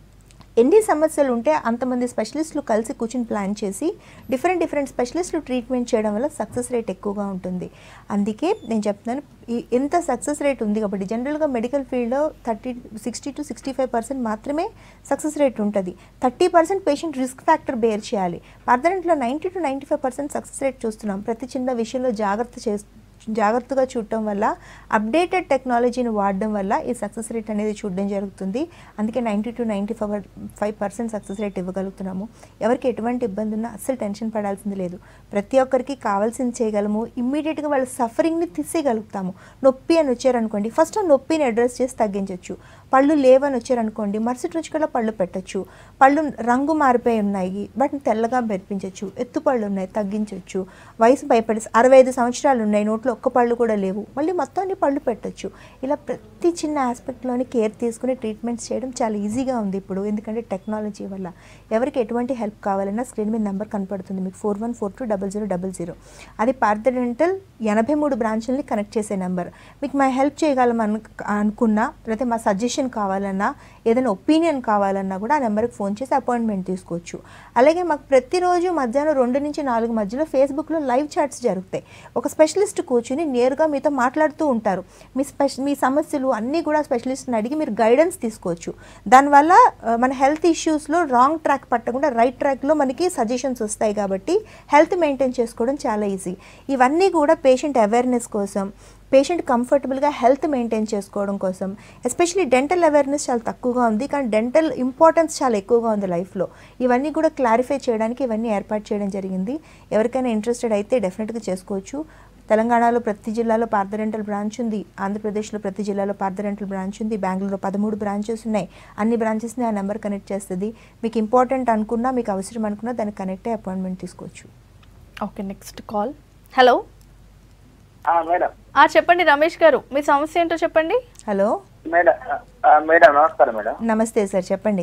ఎన్ని సమస్యలు ఉంటే అంతమంది స్పెషలిస్టులు కలిసి కూర్చుని ప్లాన్ చేసి డిఫరెంట్ డిఫరెంట్ స్పెషలిస్టులు ట్రీట్మెంట్ చేయడం వల్ల సక్సెస్ రేట్ ఎక్కువగా ఉంటుంది. అందుకే నేను చెప్తున్నాను, ఈ ఎంత సక్సెస్ రేట్ ఉంది కాబట్టి జనరల్గా మెడికల్ ఫీల్డ్లో thirty sixty to sixty five percent మాత్రమే సక్సెస్ రేట్ ఉంటుంది. Thirty percent patient risk factor bear చేయాలి. పర్దరెంట్లో ninety to ninety five percent success rate చూస్తున్నాం. ప్రతి చిన్న విషయంలో జాగ్రత్త చే జాగ్రత్తగా చూడటం వల్ల, అప్డేటెడ్ టెక్నాలజీని వాడడం వల్ల ఈ సక్సెస్ రేట్ అనేది చూడడం జరుగుతుంది. అందుకే ninety to ninety five five percent success rate ఇవ్వగలుగుతున్నాము. ఎవరికి ఎటువంటి ఇబ్బంది ఉన్నా అస్సలు టెన్షన్ పడాల్సింది లేదు. ప్రతి ఒక్కరికి కావాల్సింది చేయగలము. ఇమ్మీడియట్గా వాళ్ళ సఫరింగ్ని తీసేయగలుగుతాము. నొప్పి అని వచ్చారనుకోండి, ఫస్ట్ ఆ నొప్పిని అడ్రస్ చేసి తగ్గించవచ్చు. పళ్ళు లేవని వచ్చారనుకోండి, మరుసటి రోజు కల్లా పళ్ళు పెట్టచ్చు. పళ్ళు రంగు మారిపోయి ఉన్నాయి, వాటిని తెల్లగా మెరిపించవచ్చు. ఎత్తు పళ్ళు ఉన్నాయి, తగ్గించవచ్చు. వయసు భయపడి అరవై ఐదు సంవత్సరాలు ఉన్నాయి, నోట్లో ఒక్క పళ్ళు కూడా లేవు, మళ్ళీ మొత్తం అన్ని పళ్ళు పెట్టచ్చు. ఇలా ప్రతి చిన్న ఆస్పెక్ట్లోని కేర్ తీసుకుని ట్రీట్మెంట్స్ చేయడం చాలా ఈజీగా ఉంది ఇప్పుడు. ఎందుకంటే టెక్నాలజీ వల్ల ఎవరికి ఎటువంటి హెల్ప్ కావాలన్నా స్క్రీన్ మీద నెంబర్ కనపడుతుంది మీకు, four one four two double zero double zero. అది పార్థడెంటల్ ఎనభై మూడు బ్రాంచుల్ని కనెక్ట్ చేసే నెంబర్. మీకు మా హెల్ప్ చేయగలం అను అనుకున్నా లేకపోతే మా సజెషన్ కావాలన్నా, ఏదైనా ఒపీనియన్ కావాలన్నా కూడా ఆ నెంబర్కి ఫోన్ చేసి అపాయింట్మెంట్ తీసుకోవచ్చు. అలాగే మాకు ప్రతిరోజు మధ్యాహ్నం రెండు నుంచి నాలుగు మధ్యలో ఫేస్బుక్లో లైవ్ చాట్స్ జరుగుతాయి. ఒక స్పెషలిస్ట్ కూర్చుని నేరుగా మీతో మాట్లాడుతూ ఉంటారు. మీ స్పెష మీ సమస్యలు అన్నీ కూడా స్పెషలిస్ట్ని అడిగి మీరు గైడెన్స్ తీసుకోవచ్చు. దానివల్ల మన హెల్త్ ఇష్యూస్లో రాంగ్ ట్రాక్ పట్టకుండా రైట్ ట్రాక్లో మనకి సజెషన్స్ వస్తాయి. కాబట్టి హెల్త్ మెయింటైన్ చేసుకోవడం చాలా ఈజీ. ఇవన్నీ కూడా పేషెంట్ అవేర్నెస్ కోసం, పేషెంట్ కంఫర్టబుల్గా హెల్త్ మెయింటైన్ చేసుకోవడం కోసం. ఎస్పెషలీ డెంటల్ అవేర్నెస్ చాలా తక్కువగా ఉంది, కానీ డెంటల్ ఇంపార్టెన్స్ చాలా ఎక్కువగా ఉంది లైఫ్లో. ఇవన్నీ కూడా క్లారిఫై చేయడానికి ఇవన్నీ ఏర్పాటు చేయడం జరిగింది. ఎవరికైనా ఇంట్రెస్టెడ్ అయితే డెఫినెట్గా చేసుకోవచ్చు. తెలంగాణలో ప్రతి జిల్లాలో పార్థడెంటల్ బ్రాంచ్ ఉంది, ఆంధ్రప్రదేశ్లో ప్రతి జిల్లాలో పార్థడెంటల్ బ్రాంచ్ ఉంది, బెంగళూరులో పదమూడు బ్రాంచెస్ ఉన్నాయి. అన్ని బ్రాంచెస్ని ఆ నెంబర్ కనెక్ట్ చేస్తుంది. మీకు ఇంపార్టెంట్ అనుకున్నా, మీకు అవసరం అనుకున్నా దానికి కనెక్ట్ అయ్యి అపాయింట్మెంట్ తీసుకోవచ్చు. Okay, next call. Hello madam. చెప్పండి రమేష్ గారు, మీ సమస్య ఏంటో చెప్పండి. Hello madam. మేడం నమస్కారం మేడం. నమస్తే సార్, చెప్పండి.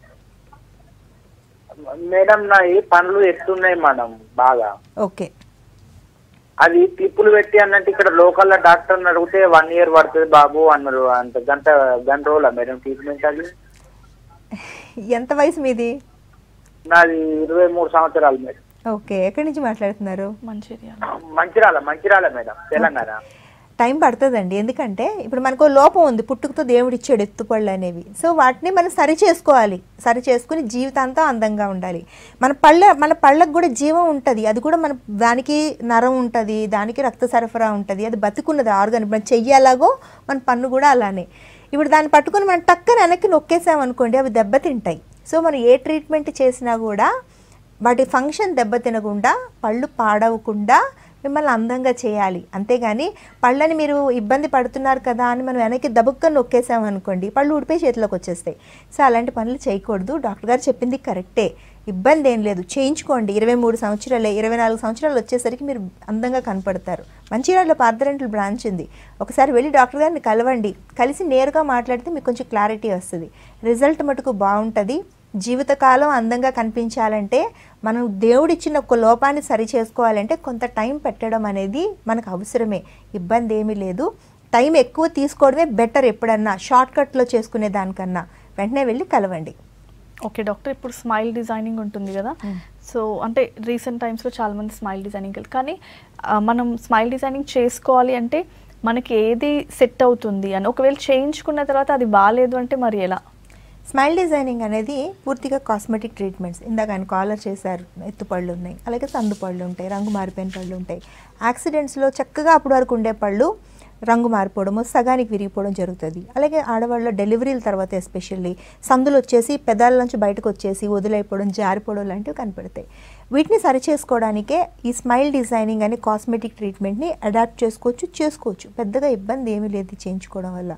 మేడం నా ఈ పనులు ఎత్తున్నాయి మేడం బాగా. ఓకే, అది టిప్పులు పెట్టి అన్నట్టు ఇక్కడ లోకల్ డాక్టర్ అడిగితే వన్ ఇయర్ పడుతుంది బాబు అన్నారు. అంత గంట గంట రోజులా మేడం ట్రీట్మెంట్? అది ఎంత వయసు మీది? నాది ఇరవై మూడు సంవత్సరాలు మేడం. ఓకే, ఎక్కడి నుంచి మాట్లాడుతున్నారు? మంచిర్యాల. మంచిర్యాల మంచిర్యాల మేడం, తెలంగాణ. టైం పడుతుందండి, ఎందుకంటే ఇప్పుడు మనకు లోపం ఉంది, పుట్టుకతో దేవుడు ఇచ్చాడు ఎత్తుపళ్ళు అనేవి. సో వాటిని మనం సరి చేసుకోవాలి. సరి చేసుకుని జీవితాంతం అందంగా ఉండాలి. మన పళ్ళ మన పళ్ళకు కూడా జీవం ఉంటుంది. అది కూడా మన దానికి నరం ఉంటుంది, దానికి రక్త సరఫరా ఉంటుంది. అది బతుకున్నది ఆర్గాన్. మన చెయ్యి ఎలాగో మన పన్ను కూడా అలానే. ఇప్పుడు దాన్ని పట్టుకుని మనం టక్కన వెనక్కి నొక్కేసామనుకోండి, అవి దెబ్బతింటాయి. సో మనం ఏ ట్రీట్మెంట్ చేసినా కూడా వాటి ఫంక్షన్ దెబ్బతినకుండా, పళ్ళు పాడవకుండా మిమ్మల్ని అందంగా చేయాలి. అంతేగాని పళ్ళని మీరు ఇబ్బంది పడుతున్నారు కదా అని మనం వెనక్కి దబుక్కని నొక్కేసామనుకోండి, పళ్ళు ఊడిపోయి చేతిలోకి వచ్చేస్తాయి. సో అలాంటి పనులు చేయకూడదు. డాక్టర్ గారు చెప్పింది కరెక్టే. ఇబ్బంది ఏం లేదు, చేయించుకోండి. ఇరవై మూడు సంవత్సరాలే, ఇరవై నాలుగు సంవత్సరాలు వచ్చేసరికి మీరు అందంగా కనపడతారు. మంచిర్యాలలో పార్థ డెంటల్ బ్రాంచ్ ఉంది, ఒకసారి వెళ్ళి డాక్టర్ గారిని కలవండి, కలిసి నేరుగా మాట్లాడితే మీకు కొంచెం క్లారిటీ వస్తుంది. రిజల్ట్ మటుకు బాగుంటుంది. జీవితకాలం అందంగా కనిపించాలంటే మనం దేవుడిచ్చిన ఒక లోపాన్ని సరి చేసుకోవాలంటే కొంత టైం పెట్టడం అనేది మనకు అవసరమే, ఇబ్బంది ఏమీ లేదు. టైం ఎక్కువ తీసుకోవడమే బెటర్, ఎప్పుడన్నా షార్ట్ కట్లో చేసుకునే దానికన్నా. వెంటనే వెళ్ళి కలవండి. ఓకే డాక్టర్, ఇప్పుడు స్మైల్ డిజైనింగ్ ఉంటుంది కదా, సో అంటే రీసెంట్ టైమ్స్లో చాలామంది స్మైల్ డిజైనింగ్, కానీ మనం స్మైల్ డిజైనింగ్ చేసుకోవాలి అంటే మనకి ఏది సెట్ అవుతుంది అని, ఒకవేళ చేయించుకున్న తర్వాత అది బాగాలేదు అంటే మరి ఎలా? స్మైల్ డిజైనింగ్ అనేది పూర్తిగా కాస్మెటిక్ ట్రీట్మెంట్స్. ఇందాక ఆయన కాలర్ చేశారు, ఎత్తుపళ్ళు ఉన్నాయి, అలాగే సందు పళ్ళు ఉంటాయి, రంగు మారిపోయిన పళ్ళు ఉంటాయి. యాక్సిడెంట్స్లో చక్కగా అప్పటి వరకు ఉండే పళ్ళు రంగు మారిపోవడము, సగానికి విరిగిపోవడం జరుగుతుంది. అలాగే ఆడవాళ్ళ డెలివరీల తర్వాత ఎస్పెషల్లీ సందులు వచ్చేసి పెదాల నుంచి బయటకు వచ్చేసి వదిలైపోవడం, జారిపోవడం లాంటివి కనపడతాయి. వీటిని సరిచేసుకోవడానికే ఈ స్మైల్ డిజైనింగ్ అనే కాస్మెటిక్ ట్రీట్మెంట్ని అడాప్ట్ చేసుకోవచ్చు చేసుకోవచ్చు పెద్దగా ఇబ్బంది ఏమీ లేదు చేయించుకోవడం వల్ల.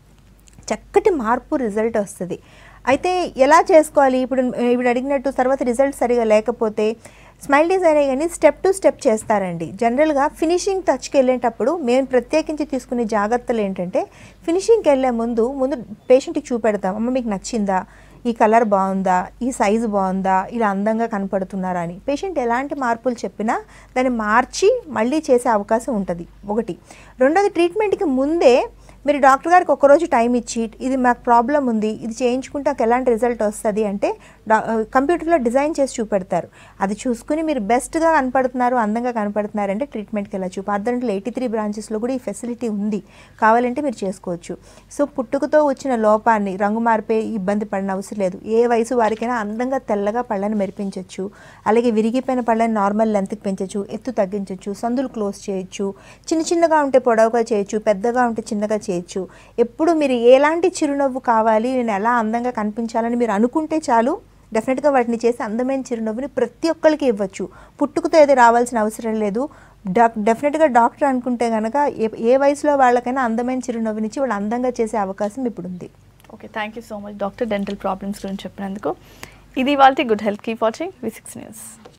చక్కటి మార్పు రిజల్ట్ వస్తుంది. అయితే ఎలా చేసుకోవాలి? ఇప్పుడు ఇప్పుడు అడిగినట్టు తర్వాత రిజల్ట్ సరిగా లేకపోతే స్మైల్ డిజైనింగ్ అని స్టెప్ టు స్టెప్ చేస్తారండి. జనరల్గా ఫినిషింగ్ టచ్కి వెళ్ళేటప్పుడు మేము ప్రత్యేకించి తీసుకునే జాగ్రత్తలు ఏంటంటే, ఫినిషింగ్కి వెళ్ళే ముందు ముందు పేషెంట్కి చూపెడతాం, అమ్మ మీకు నచ్చిందా, ఈ కలర్ బాగుందా, ఈ సైజు బాగుందా, ఇలా అందంగా కనపడుతున్నారా అని. పేషెంట్ ఎలాంటి మార్పులు చెప్పినా దాన్ని మార్చి మళ్ళీ చేసే అవకాశం ఉంటుంది ఒకటి. రెండోది, ట్రీట్మెంట్కి ముందే మీరు డాక్టర్ గారికి ఒకరోజు టైం ఇచ్చి, ఇది మాకు ప్రాబ్లం ఉంది, ఇది చేయించుకుంటే నాకు ఎలాంటి రిజల్ట్ వస్తుంది అంటే కంప్యూటర్లో డిజైన్ చేసి చూపెడతారు. అది చూసుకుని మీరు బెస్ట్గా కనపడుతున్నారు, అందంగా కనపడుతున్నారు అంటే ట్రీట్మెంట్కి వెళ్ళచ్చు. పార్థంట్లో ఎయిటీ త్రీ బ్రాంచెస్లో కూడా ఈ ఫెసిలిటీ ఉంది, కావాలంటే మీరు చేసుకోవచ్చు. సో పుట్టుకతో వచ్చిన లోపాన్ని రంగు మారిపోయి ఇబ్బంది పడిన అవసరం లేదు. ఏ వయసు వారికైనా అందంగా తెల్లగా పళ్ళని మెరిపించవచ్చు. అలాగే విరిగిపోయిన పళ్ళని నార్మల్ లెంత్కి పెంచవచ్చు, ఎత్తు తగ్గించవచ్చు, సందులు క్లోజ్ చేయొచ్చు, చిన్న చిన్నగా ఉంటే పొడవుగా చేయొచ్చు, పెద్దగా ఉంటే చిన్నగా చేయొచ్చు. ఎప్పుడు మీరు ఎలాంటి చిరునవ్వు కావాలి, నేను ఎలా అందంగా కనిపించాలని మీరు అనుకుంటే చాలు, డెఫినెట్గా వాటిని చేసి అందమైన చిరునవ్వుని ప్రతి ఒక్కరికి ఇవ్వచ్చు. పుట్టుకతో ఏది రావాల్సిన అవసరం లేదు. డాక్ డెఫినెట్గా డాక్టర్ అనుకుంటే కనుక ఏ ఏ వయసులో వాళ్ళకైనా అందమైన చిరునవ్వునిచ్చి వాళ్ళు అందంగా చేసే అవకాశం ఇప్పుడు ఉంది. Okay, thank you so much doctor, dental problems గురించి చెప్పినందుకు. ఇది వాళ్ళ good health. Keep watching V six news.